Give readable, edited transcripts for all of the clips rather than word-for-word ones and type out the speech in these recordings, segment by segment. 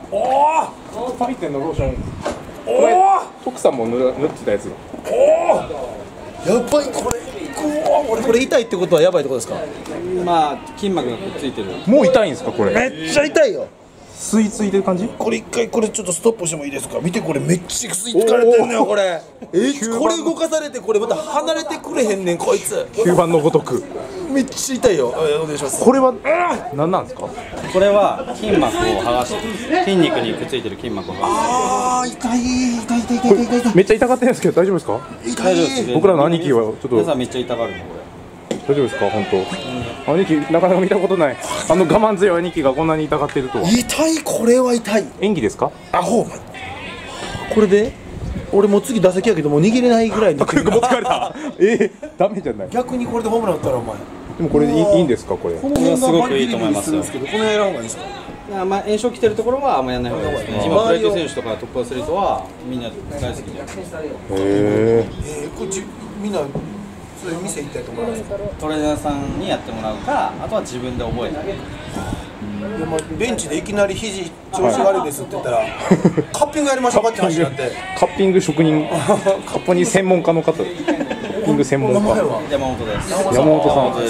おお。 パリテンのローション。 おお。 徳さんも塗ってたやつ。 おお。やばいこれ。俺これ痛いってことはやばいってことですか。 まあ筋膜がくっついてる。 もう痛いんですかこれ。 めっちゃ痛いよ。 吸い付いてる感じ。 これ一回これちょっとストップしてもいいですか。見てこれめっちゃ吸い付かれてんのよこれ。これ動かされてこれまた離れてくれへんねんこいつ。 吸盤のごとく。 めっちゃ痛いよ。お願いします。 これは何なんですか。 これは筋膜を剥がして筋肉にくっついてる筋膜を剥がして。 ああ痛い。 めっちゃ痛がってるんですけど大丈夫ですか。 大丈夫です。 僕らの兄貴はちょっと皆さんめっちゃ痛がるのこれ。 大丈夫ですか本当。兄貴なかなか見たことない。あの我慢強い兄貴がこんなに痛がってるとは。 痛いこれは痛い。 演技ですか。 アホ。これで俺もう次打席やけどもう握れないぐらいに。 持ってかれた。ダメじゃない。 逆にこれでホームラン打ったらお前。 でもこれいいんですかこれ。 この辺がすごくいいと思いますよ。 この辺やらんほうがいいですか。 まあ炎症きてるところはあんまやらない方がいいですね。今プロ野球選手とかトップアスリートはみんな大好きで。 これみんなそういう店行ったりとか。 トレーナーさんにやってもらうか、あとは自分で覚えたり。 ベンチでいきなり肘調子悪いですって言ったらカッピングやりましょうかって話になって。 カッピング職人、カッピング専門家の方。カッピング専門家。 山本です。 山本さん。 です。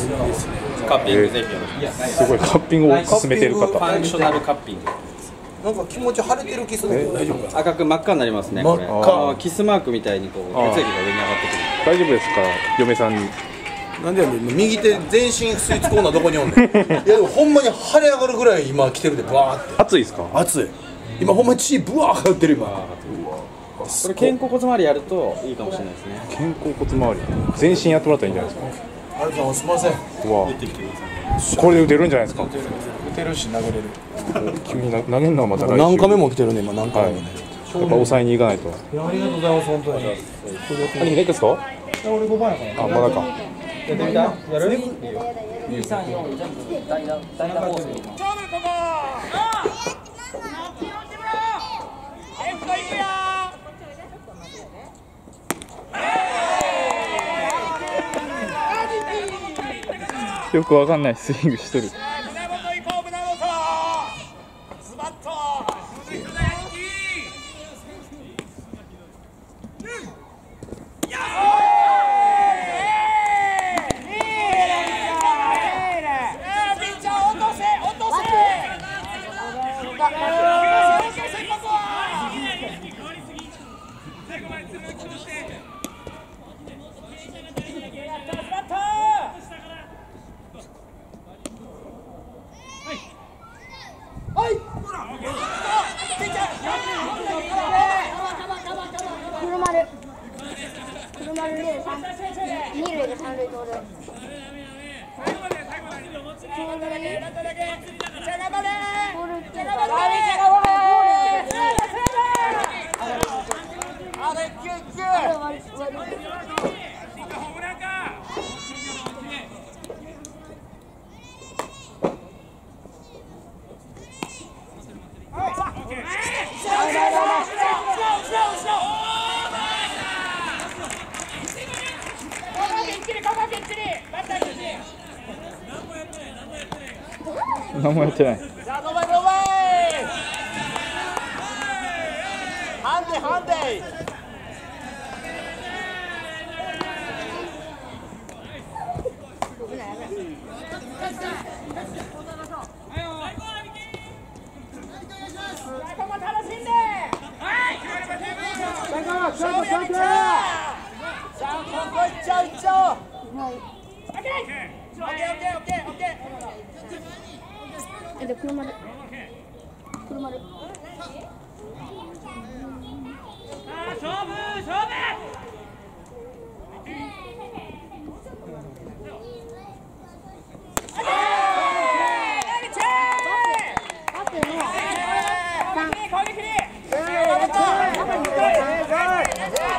カッピングぜひよろしくお願いします。 すごいカッピングを進めている方。 ファンクショナルカッピング。 なんか気持ち腫れてる気するけど大丈夫か。 赤く真っ赤になりますね。これ。キスマークみたいにこう血液が上に上がってくる。 大丈夫ですか嫁さんに。 なんでやねん右手全身吸い付こうなどこにおんねん。いやでもほんまに腫れ上がるぐらい今来てるでバーって。 熱いですか。 熱い。今ほんまに血ブワー上がってる今。 これ肩甲骨周りやるといいかもしれないですね。 肩甲骨周り。全身やってもらったらいいんじゃないですか。 ありがとうございます。すみません。 これで打てるんじゃないですか。 打てるし投げれる。 急に投げるのはまた来週。 何回目も来てるね今何回目もね。 やっぱ抑えに行かないと。 ありがとうございます本当に。 兄貴ネクスト？ 俺5番やから。 あまだか。 やってみた？やる？ 2、3、4全部代打コースでいきます。 よくわかんないスイングしとる。何もやってない。 勝負